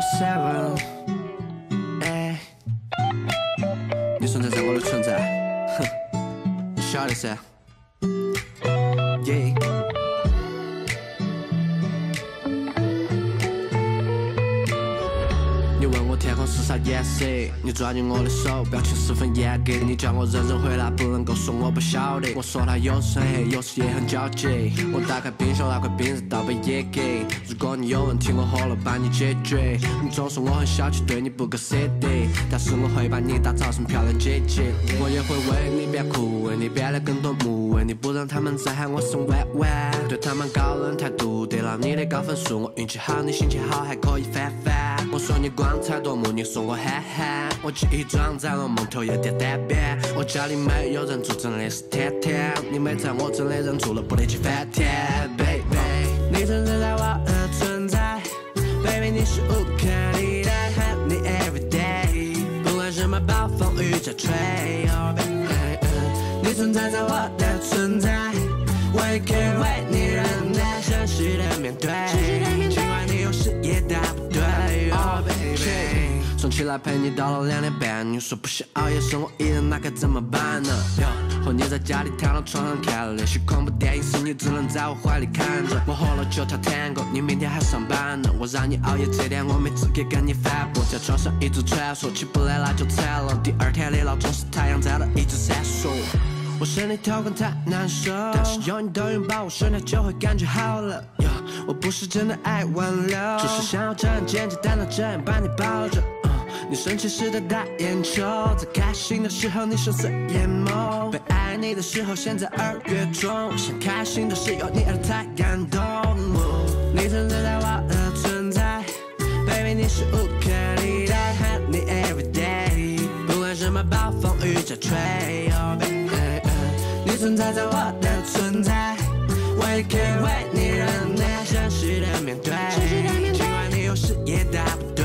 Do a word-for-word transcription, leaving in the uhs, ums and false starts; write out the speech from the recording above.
seven， 哎，你存在在我的存在，哼，你晓得噻。Yeah。你问我天空是啥颜色，你抓紧我的手，表情十分严格。你叫我认真回答，不能够说我不晓得。我说它有时很黑，有时也很皎洁。我打开冰箱，那块冰是倒杯也给。如果你有问题，我喝了帮你解决。你总说我很小气，对你不够舍得，但是我会把你打造成漂亮姐姐。我也会为你变酷，为你变得更多木，为你不让他们再喊我声弯弯。对他们高冷态度，得到你的高分数。我运气好，你心情好，还可以翻翻。我说你光彩夺目，你说我憨憨。我记忆装载了梦头有点单边。我家里没有人住，真的是天天。你没在我真的忍住了，不得去翻天 ，baby。你存在在我的存在 ，baby 你是无可替代，喊你 every day。不管什么暴风雨在吹 ，oh baby。你存在在我的存在，我也可以为你忍耐，诚实的面对。尽管你有时也答不对 ，oh baby。son起来陪你到了两点半，你说不想熬夜，剩我一人，那该怎么办呢？和你在家里躺到床上看那些恐怖电影时，你只能在我怀里看着。我喝了酒跳探戈，你明天还上班呢。我让你熬夜，这点我没资格跟你反驳。在床上一直传说，起不来那就惨了。第二天的闹钟是太阳在那一直闪烁。我身体头光太难受，但是有你的拥抱，我瞬间就会感觉好了。我不是真的爱挽留，只是想要这样简简单单这样把你抱着。你生气时的大眼球，在开心的时候你深邃眼眸，被爱你的时候陷在二月中，我想开心的是有你而太感动。你存在在我的存在 ，baby 你是无可替代，喊你 every day， 不管什么暴风雨在吹 ，oh baby。你存在在我的存在，我也可以为你忍耐，诚实的面对，尽管你有时也答不对。